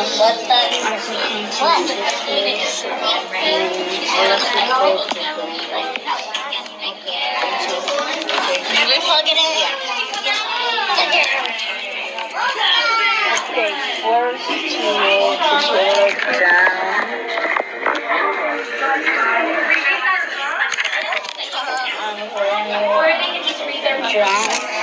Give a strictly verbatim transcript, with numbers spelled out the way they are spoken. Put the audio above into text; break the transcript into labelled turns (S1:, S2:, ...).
S1: What the? What? Did we plug it in?
S2: Okay, first to put it down. I'm going to down.